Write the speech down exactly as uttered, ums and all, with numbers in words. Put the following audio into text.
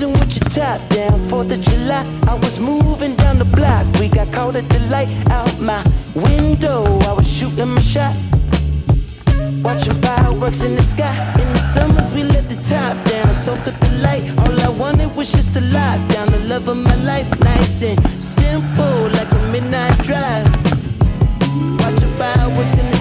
dancing with your top down. Fourth of July, I was moving down the block. We got caught at the light out my window. I was shooting my shot, watching fireworks in the sky. In the summers we let the top down, soak up the light. All I wanted was just to lock down the love of my life. Nice and simple, like a midnight drive, watching fireworks in the